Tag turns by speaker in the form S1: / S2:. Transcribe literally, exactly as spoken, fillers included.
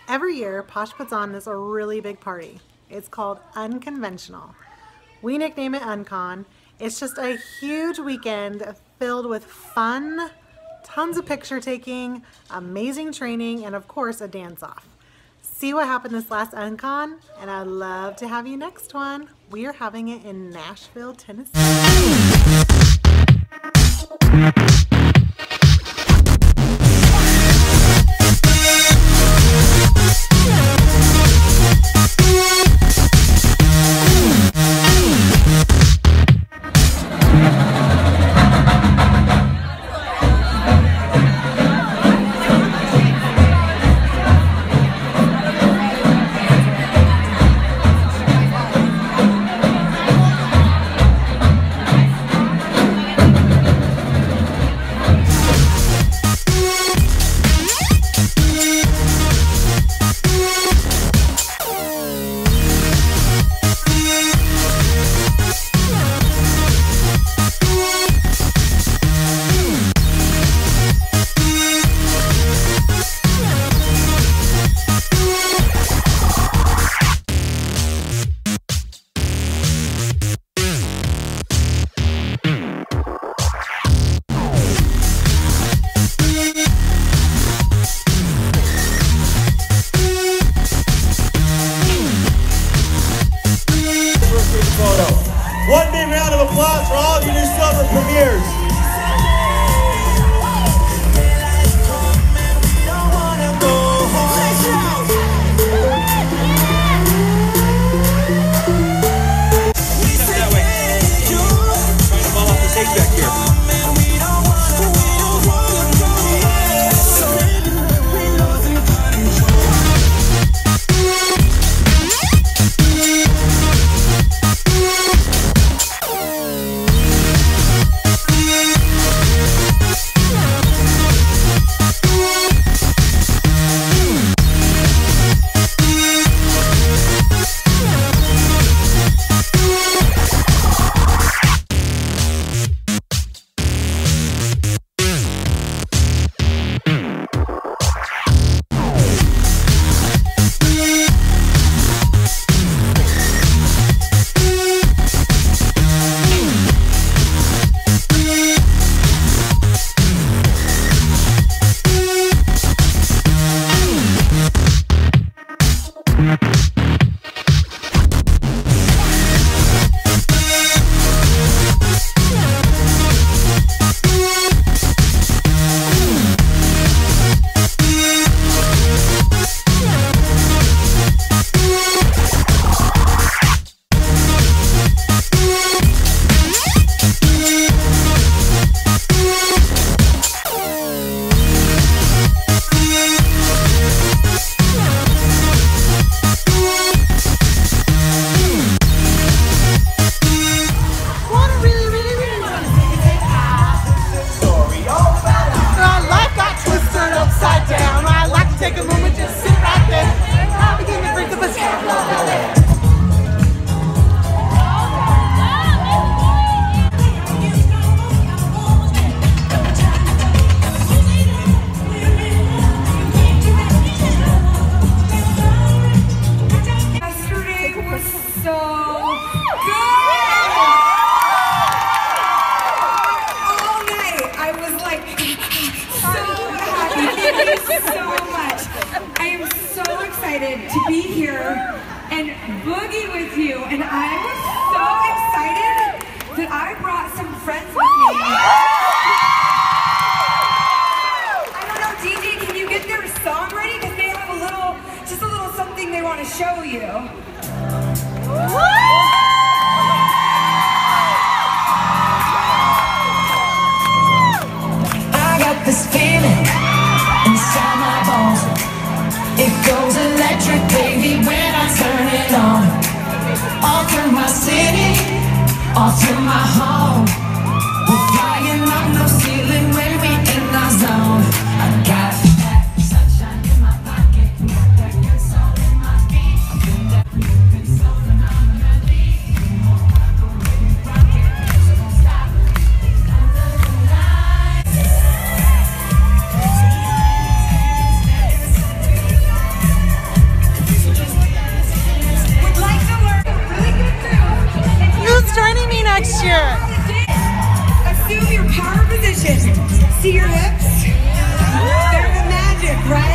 S1: Every year, Posh puts on this a really big party. It's called Unconventional. We nickname it Uncon. It's just a huge weekend filled with fun, tons of picture taking, amazing training, and of course a dance-off. See what happened this last Uncon, and I'd love to have you next one. We are having it in Nashville, Tennessee.
S2: One big round of applause for all of your new summer premieres. Step that way. Trying to fall off the stage back here.
S3: To be here and boogie with you, and I was so excited that I brought some friends with me. I don't know, D J, can you get their song ready? Because they have a little, just a little something they want to show you.
S4: I got this feeling inside my bones. It goes electric, baby, when I turn it on. All through my city, all through my home. We're flying on no ceiling when we in our zone. I got that sunshine in my pocket, got that good soul in my feet. I've been that, been so phenomenal.
S1: hear it.
S3: Assume your power position. See your hips? They're the magic, right?